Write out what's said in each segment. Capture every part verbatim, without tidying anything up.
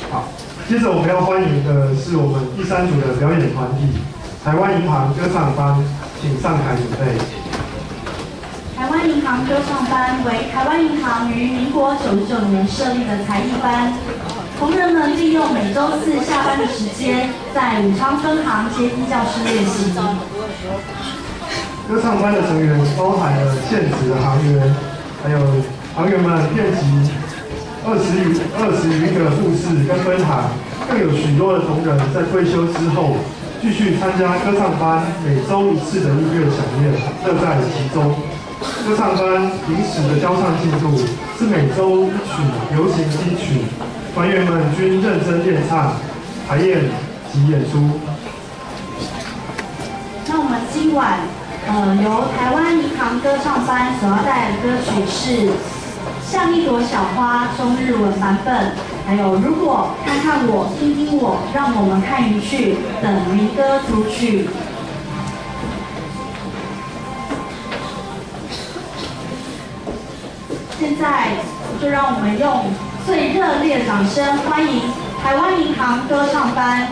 好，接着我们要欢迎的是我们第三组的表演团体——台湾银行歌唱班，请上台准备。 台湾银行歌唱班为台湾银行于民国九十九年设立的才艺班，同仁们利用每周四下班的时间，在武昌分行阶梯教室练习。 歌唱班的成员包含了现职的行员，还有行员们遍及二十余二十余个护士跟分行，更有许多的同仁在退休之后继续参加歌唱班每周一次的音乐响宴，乐在其中。歌唱班平时的教唱进度是每周一曲流行金曲，团员们均认真练唱、排练及演出。 那我们今晚。呃，由台湾银行歌唱班所要带来的歌曲是《像一朵小花》中日文版本，还有《如果看看我，听听我，让我们看云去》等民歌组曲。现在就让我们用最热烈的掌声欢迎台湾银行歌唱班。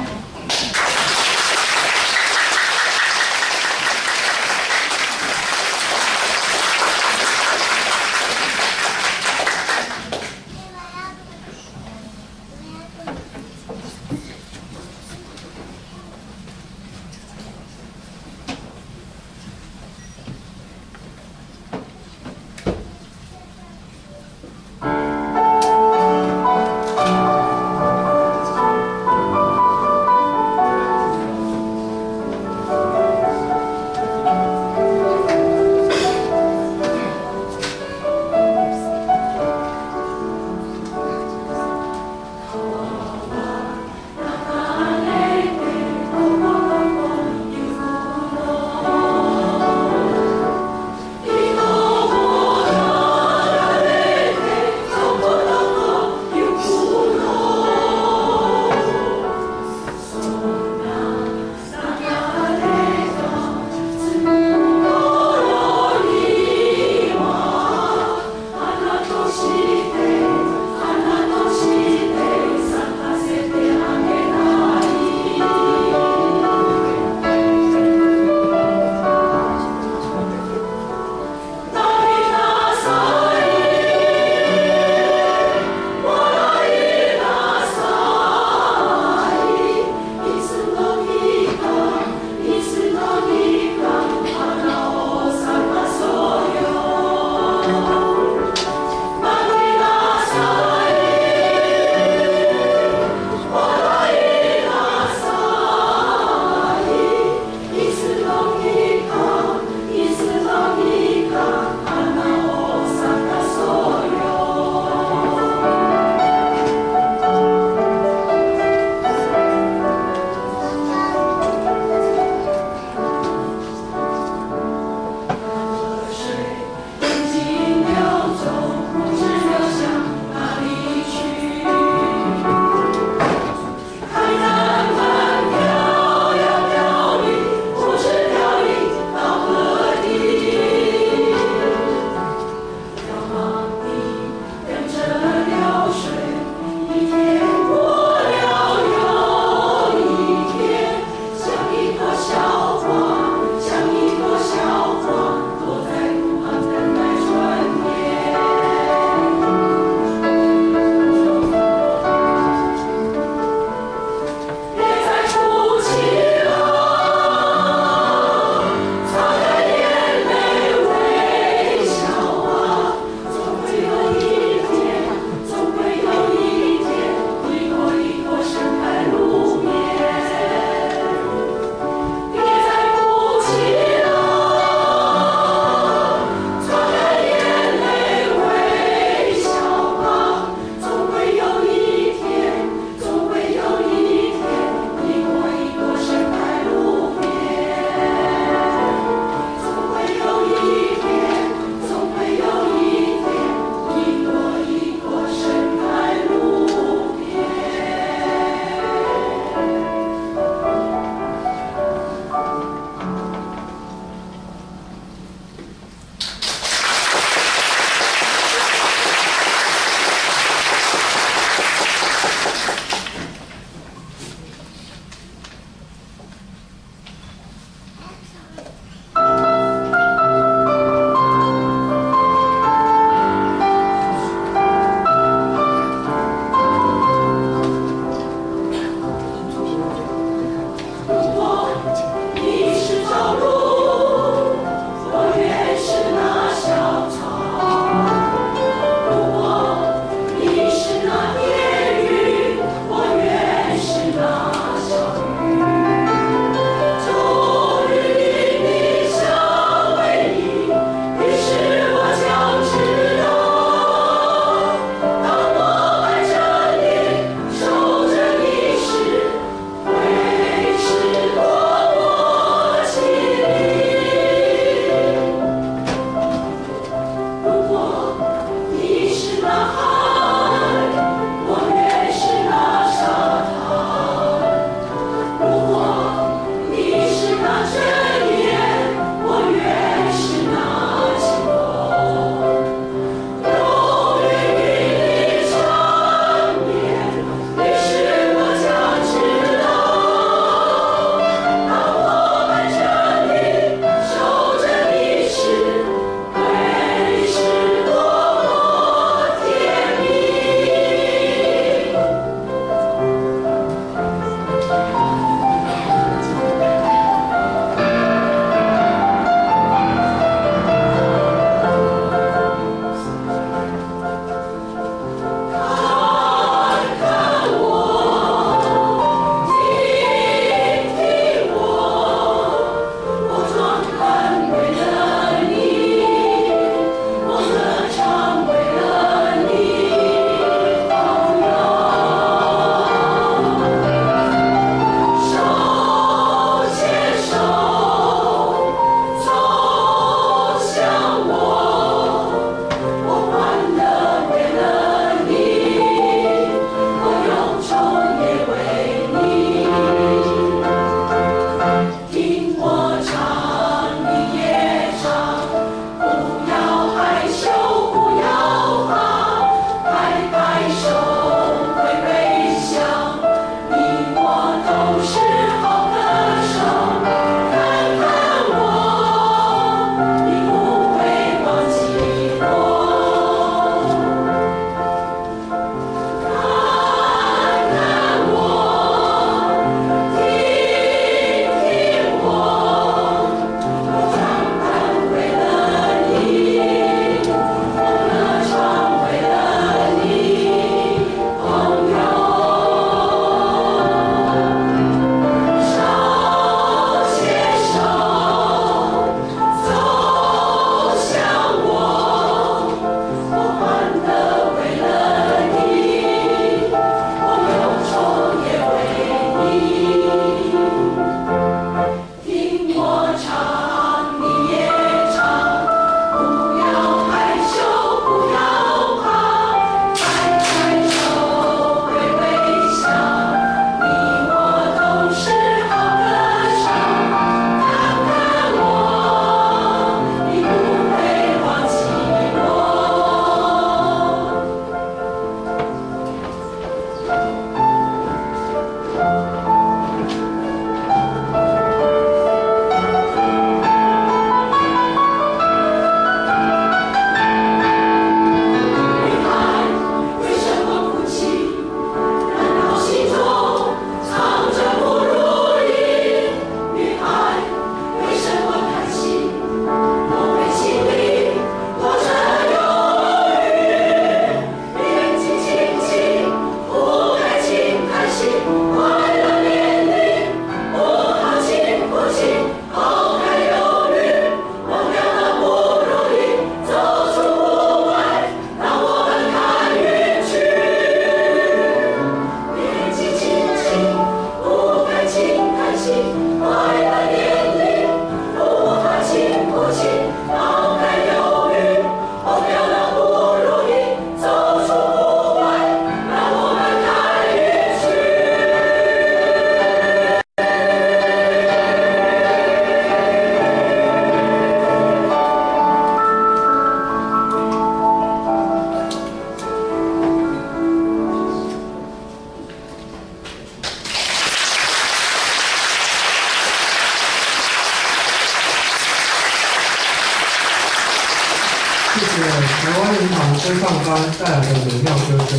唱班带来的美妙歌声。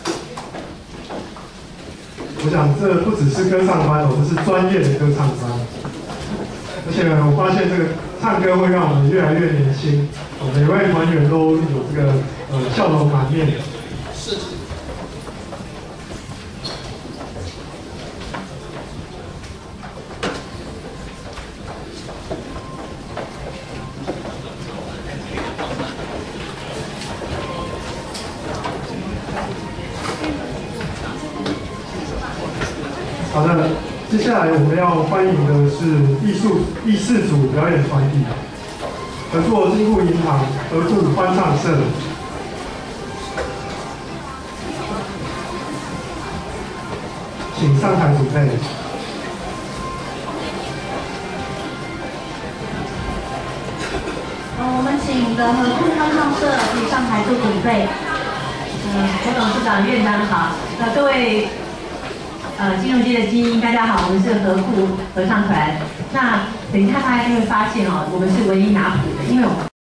我想这不只是歌唱班哦，这是专业的歌唱班。而且我发现这个唱歌会让我们越来越年轻，哦，每位团员都有这个呃笑容满面。是。好的，接下来我们要欢迎的是艺术第四组表演团体，合作金库银行和库欢唱社。请上台准备。 呃，我们请的和库欢唱社可以上台做准备。呃，侯董事长、院长好，呃，各位。呃，金融界的精英，大家好，我们是和库合唱团。那等一下大家就会发现哦，我们是唯一拿谱的，因为我们